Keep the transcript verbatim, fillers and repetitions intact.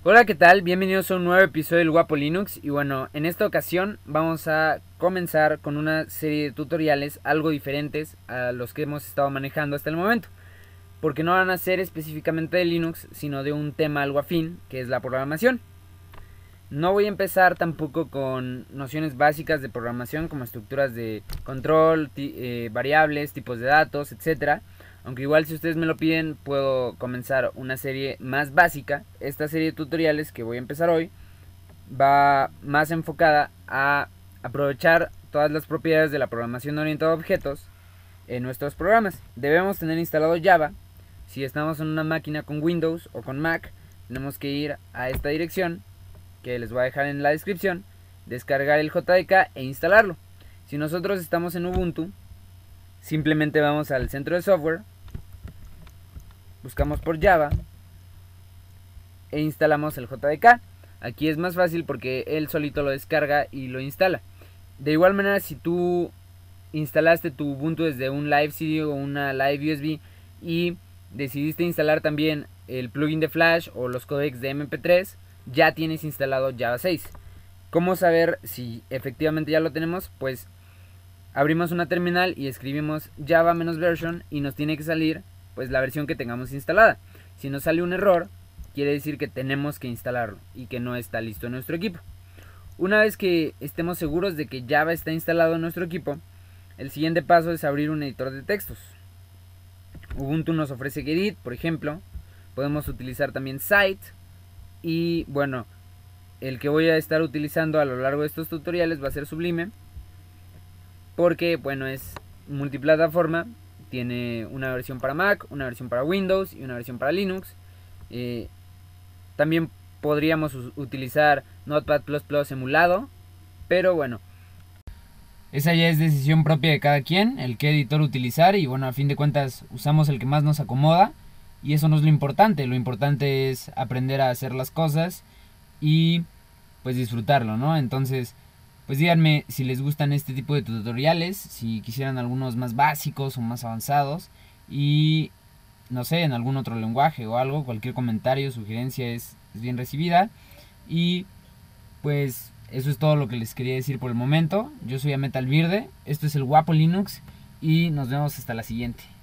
Hola, ¿qué tal? Bienvenidos a un nuevo episodio del Guapo Linux. Y bueno, en esta ocasión vamos a comenzar con una serie de tutoriales algo diferentes a los que hemos estado manejando hasta el momento, porque no van a ser específicamente de Linux, sino de un tema algo afín, que es la programación. No voy a empezar tampoco con nociones básicas de programación como estructuras de control, eh, variables, tipos de datos, etcétera. Aunque igual si ustedes me lo piden puedo comenzar una serie más básica. Esta serie de tutoriales que voy a empezar hoy va más enfocada a aprovechar todas las propiedades de la programación orientada a objetos en nuestros programas. Debemos tener instalado Java. Si estamos en una máquina con Windows o con Mac, tenemos que ir a esta dirección que les voy a dejar en la descripción, descargar el J D K e instalarlo. Si nosotros estamos en Ubuntu, simplemente vamos al centro de software, buscamos por Java e instalamos el J D K. Aquí es más fácil porque él solito lo descarga y lo instala. De igual manera, si tú instalaste tu Ubuntu desde un Live C D o una Live U S B y decidiste instalar también el plugin de Flash o los codecs de M P tres, ya tienes instalado Java seis. ¿Cómo saber si efectivamente ya lo tenemos? Pues abrimos una terminal y escribimos Java-version y nos tiene que salir pues la versión que tengamos instalada. Si nos sale un error, quiere decir que tenemos que instalarlo y que no está listo en nuestro equipo. Una vez que estemos seguros de que Java está instalado en nuestro equipo, el siguiente paso es abrir un editor de textos. Ubuntu nos ofrece Gedit, por ejemplo. Podemos utilizar también Site. Y bueno, el que voy a estar utilizando a lo largo de estos tutoriales va a ser Sublime, porque bueno, es multiplataforma, tiene una versión para Mac, una versión para Windows y una versión para Linux. Eh, también podríamos utilizar Notepad plus plus emulado, pero bueno, esa ya es decisión propia de cada quien, el qué editor utilizar. Y bueno, a fin de cuentas usamos el que más nos acomoda. Y eso no es lo importante, lo importante es aprender a hacer las cosas y pues disfrutarlo, ¿no? Entonces, pues díganme si les gustan este tipo de tutoriales, si quisieran algunos más básicos o más avanzados. Y no sé, en algún otro lenguaje o algo, cualquier comentario, sugerencia es, es bien recibida. Y pues eso es todo lo que les quería decir por el momento. Yo soy Amet Alvirde, esto es el Guapo Linux y nos vemos hasta la siguiente.